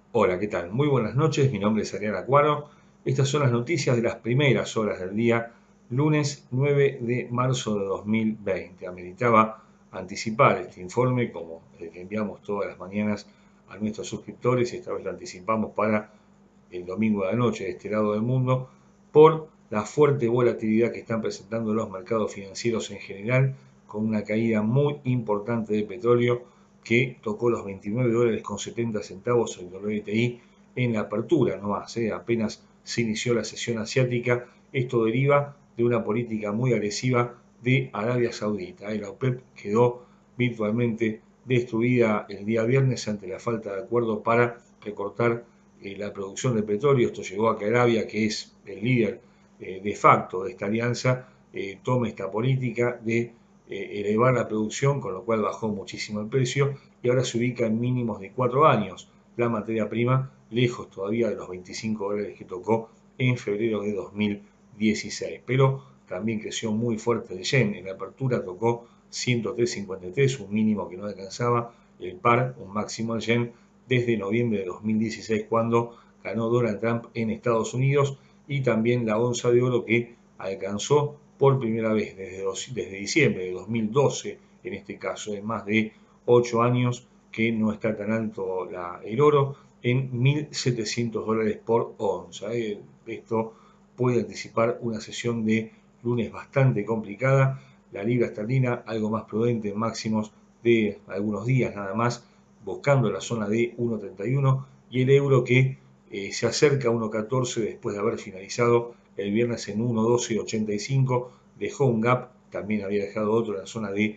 Hola, ¿qué tal? Muy buenas noches, mi nombre es Adrián Acuaro. Estas son las noticias de las primeras horas del día, lunes 9 de marzo de 2020. Ameritaba anticipar este informe como el que enviamos todas las mañanas a nuestros suscriptores y esta vez lo anticipamos para el domingo de la noche de este lado del mundo por la fuerte volatilidad que están presentando los mercados financieros en general, con una caída muy importante de petróleo que tocó los 29 dólares con 70 centavos el WTI en la apertura nomás, apenas se inició la sesión asiática. Esto deriva de una política muy agresiva de Arabia Saudita. La OPEP quedó virtualmente destruida el día viernes ante la falta de acuerdo para recortar la producción de petróleo. Esto llevó a que Arabia, que es el líder de facto de esta alianza, tome esta política de elevar la producción, con lo cual bajó muchísimo el precio y ahora se ubica en mínimos de 4 años. La materia prima lejos todavía de los 25 dólares que tocó en febrero de 2016, pero también creció muy fuerte el yen. En la apertura tocó 103.53, un mínimo que no alcanzaba el par, un máximo del yen desde noviembre de 2016, cuando ganó Donald Trump en Estados Unidos, y también la onza de oro que alcanzó por primera vez desde diciembre de 2012, en este caso, en más de 8 años que no está tan alto el oro, en 1.700 dólares por onza. Esto puede anticipar una sesión de lunes bastante complicada. La libra esterlina algo más prudente en máximos de algunos días nada más, buscando la zona de 1.31, y el euro que se acerca a 1.14 después de haber finalizado el viernes en 1.1285, dejó un gap, también había dejado otro en la zona de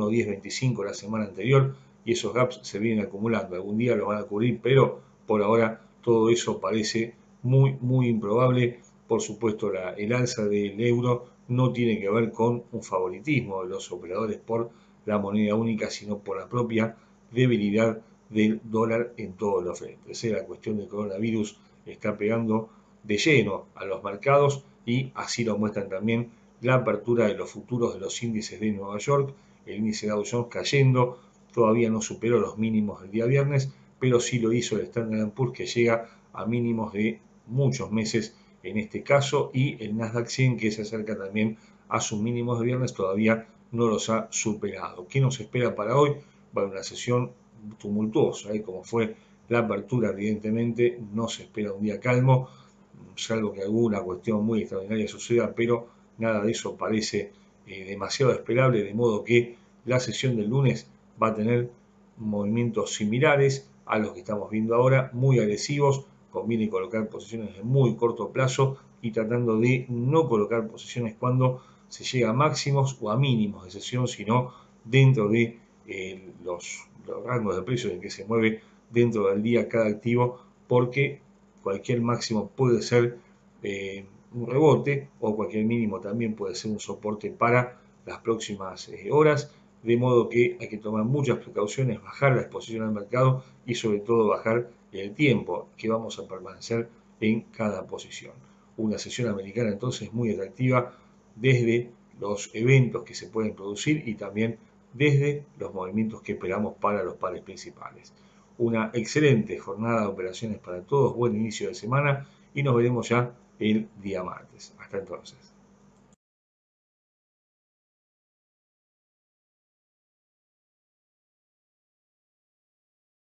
1.1025 la semana anterior, y esos gaps se vienen acumulando. Algún día lo van a cubrir, pero por ahora todo eso parece muy improbable. Por supuesto, el alza del euro no tiene que ver con un favoritismo de los operadores por la moneda única, sino por la propia debilidad del dólar en todos los frentes. La cuestión del coronavirus está pegando de lleno a los mercados, y así lo muestran también la apertura de los futuros de los índices de Nueva York. El índice Dow Jones cayendo, todavía no superó los mínimos del día viernes, pero sí lo hizo el Standard Poor's, que llega a mínimos de muchos meses en este caso, y el Nasdaq 100, que se acerca también a sus mínimos de viernes, todavía no los ha superado. ¿Qué nos espera para hoy? Va a una sesión tumultuosa, como fue la apertura. Evidentemente no se espera un día calmo, salvo que alguna cuestión muy extraordinaria suceda, pero nada de eso parece demasiado esperable, de modo que la sesión del lunes va a tener movimientos similares a los que estamos viendo ahora, muy agresivos. Conviene colocar posiciones de muy corto plazo y tratando de no colocar posiciones cuando se llega a máximos o a mínimos de sesión, sino dentro de los rangos de precios en que se mueve dentro del día cada activo, porque cualquier máximo puede ser un rebote, o cualquier mínimo también puede ser un soporte para las próximas horas, de modo que hay que tomar muchas precauciones, bajar la exposición al mercado y sobre todo bajar el tiempo que vamos a permanecer en cada posición. Una sesión americana entonces muy atractiva desde los eventos que se pueden producir y también desde los movimientos que esperamos para los pares principales. Una excelente jornada de operaciones para todos, buen inicio de semana, y nos veremos ya el día martes. Hasta entonces.